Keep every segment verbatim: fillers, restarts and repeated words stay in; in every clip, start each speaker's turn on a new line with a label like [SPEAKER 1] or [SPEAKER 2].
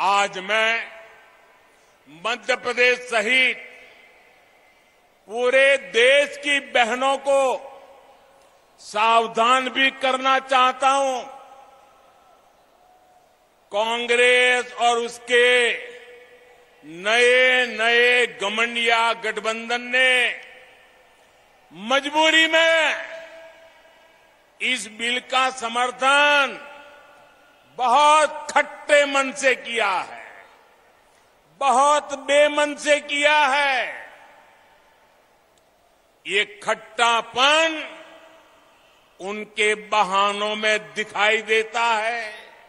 [SPEAKER 1] आज मैं मध्य प्रदेश सहित पूरे देश की बहनों को सावधान भी करना चाहता हूं। कांग्रेस और उसके नए नए घमंडिया गठबंधन ने मजबूरी में इस बिल का समर्थन बहुत खट्टे मन से किया है, बहुत बेमन से किया है। ये खट्टापन उनके बहानों में दिखाई देता है।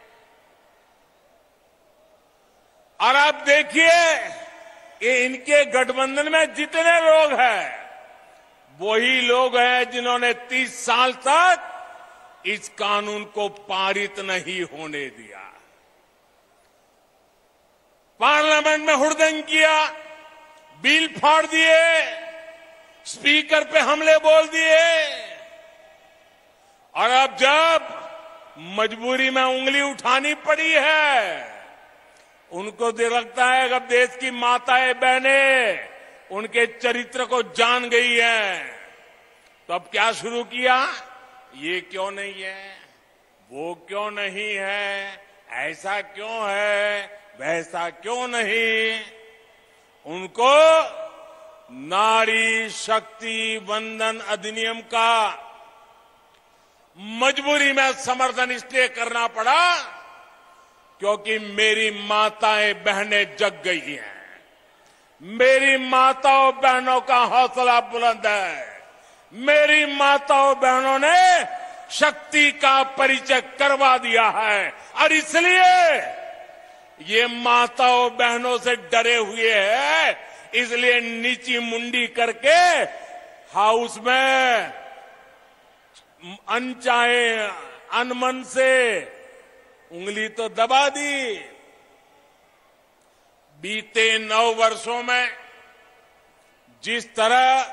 [SPEAKER 1] और आप देखिए कि इनके गठबंधन में जितने लोग हैं वही लोग हैं जिन्होंने तीस साल तक इस कानून को पारित नहीं होने दिया, पार्लियामेंट में हुड़दंग किया, बिल फाड़ दिए, स्पीकर पे हमले बोल दिए। और अब जब मजबूरी में उंगली उठानी पड़ी है, उनको लगता है कि अब देश की माताएं बहनें उनके चरित्र को जान गई हैं, तो अब क्या शुरू किया? ये क्यों नहीं है, वो क्यों नहीं है, ऐसा क्यों है, वैसा क्यों नहीं। उनको नारी शक्ति वंदन अधिनियम का मजबूरी में समर्थन इसलिए करना पड़ा क्योंकि मेरी माताएं बहनें जग गई हैं, मेरी माताओं बहनों का हौसला बुलंद है, मेरी माताओं बहनों ने शक्ति का परिचय करवा दिया है। और इसलिए ये माताओं बहनों से डरे हुए हैं, इसलिए नीची मुंडी करके हाउस में अनचाहे अनमन से उंगली तो दबा दी। बीते नौ वर्षों में जिस तरह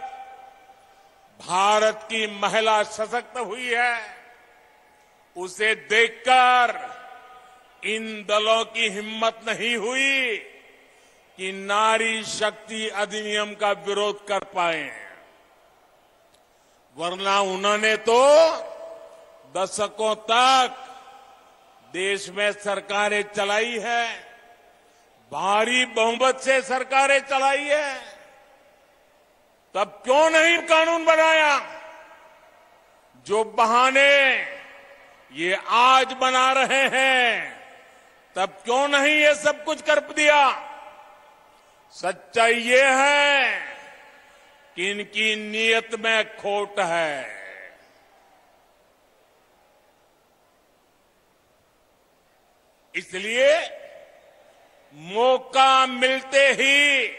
[SPEAKER 1] भारत की महिला सशक्त हुई है, उसे देखकर इन दलों की हिम्मत नहीं हुई कि नारी शक्ति अधिनियम का विरोध कर पाए, वरना उन्होंने तो दशकों तक देश में सरकारें चलाई है, भारी बहुमत से सरकारें चलाई है। तब क्यों नहीं कानून बनाया? जो बहाने ये आज बना रहे हैं, तब क्यों नहीं ये सब कुछ कर दिया? सच्चाई ये है कि इनकी नीयत में खोट है। इसलिए मौका मिलते ही,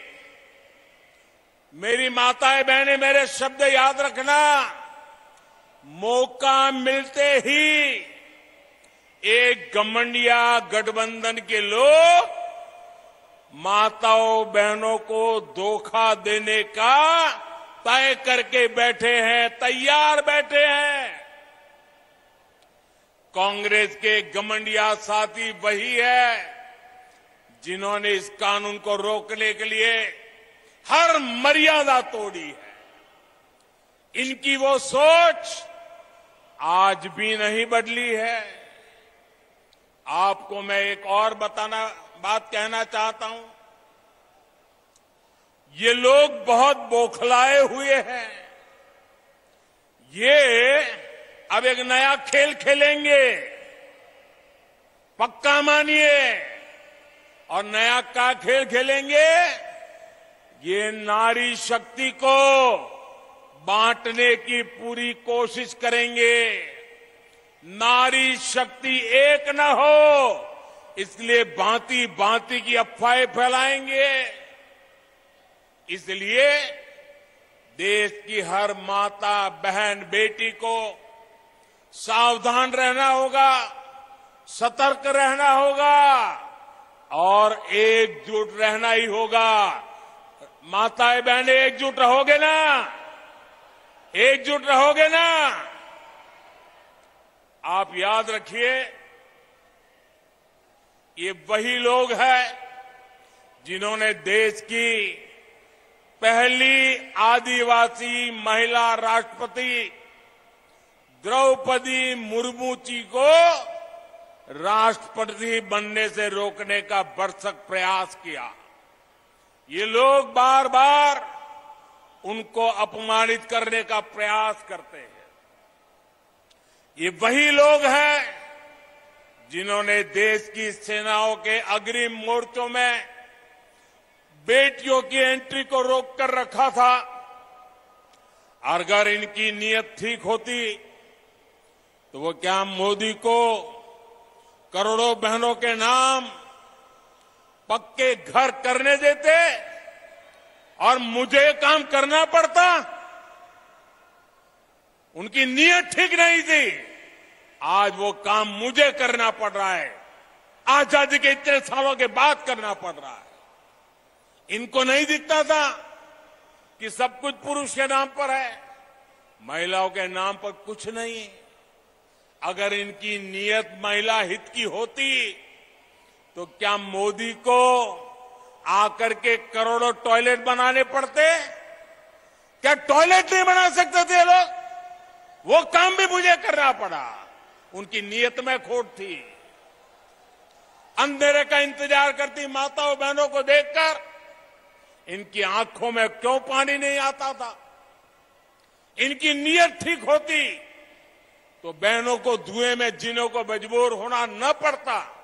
[SPEAKER 1] मेरी माताएं बहनें मेरे शब्द याद रखना, मौका मिलते ही एक घमंडिया गठबंधन के लोग माताओं बहनों को धोखा देने का तय करके बैठे हैं, तैयार बैठे हैं। कांग्रेस के घमंडिया साथी वही है जिन्होंने इस कानून को रोकने के लिए हर मर्यादा तोड़ी है। इनकी वो सोच आज भी नहीं बदली है। आपको मैं एक और बताना बात कहना चाहता हूं। ये लोग बहुत बौखलाए हुए हैं। ये अब एक नया खेल खेलेंगे, पक्का मानिए। और नया क्या खेल खेलेंगे? ये नारी शक्ति को बांटने की पूरी कोशिश करेंगे। नारी शक्ति एक न हो, इसलिए भांति भांति की अफवाहें फैलाएंगे। इसलिए देश की हर माता बहन बेटी को सावधान रहना होगा, सतर्क रहना होगा और एकजुट रहना ही होगा। माताएं बहनें एकजुट रहोगे ना? एकजुट रहोगे ना? आप याद रखिए, ये वही लोग हैं जिन्होंने देश की पहली आदिवासी महिला राष्ट्रपति द्रौपदी मुर्मू जी को राष्ट्रपति बनने से रोकने का भरसक प्रयास किया। ये लोग बार बार उनको अपमानित करने का प्रयास करते हैं। ये वही लोग हैं जिन्होंने देश की सेनाओं के अग्रिम मोर्चों में बेटियों की एंट्री को रोक कर रखा था। अगर इनकी नीयत ठीक होती तो वो क्या मोदी को करोड़ों बहनों के नाम पक्के घर करने देते और मुझे काम करना पड़ता? उनकी नीयत ठीक नहीं थी। आज वो काम मुझे करना पड़ रहा है। आजादी के इतने सालों के बाद करना पड़ रहा है। इनको नहीं दिखता था कि सब कुछ पुरुष के नाम पर है, महिलाओं के नाम पर कुछ नहीं। अगर इनकी नीयत महिला हित की होती तो क्या मोदी को आकर के करोड़ों टॉयलेट बनाने पड़ते? क्या टॉयलेट नहीं बना सकते थे लोग? वो काम भी मुझे करना पड़ा। उनकी नीयत में खोट थी। अंधेरे का इंतजार करती माताओं बहनों को देखकर इनकी आंखों में क्यों पानी नहीं आता था? इनकी नीयत ठीक होती तो बहनों को धुएं में जीने को मजबूर होना न पड़ता।